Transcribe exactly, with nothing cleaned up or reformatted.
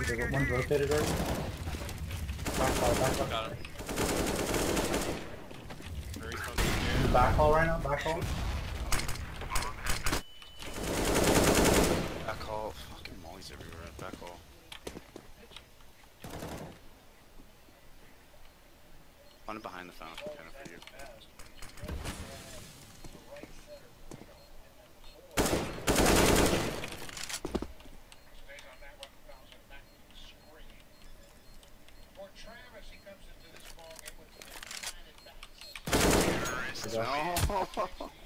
The one's rotated already. Back hall, back hall. Got him. Very close. In the back hall right now, back hall. Back hall. Fucking mollies everywhere. Back hall. One behind the fountain, kind of for you. No.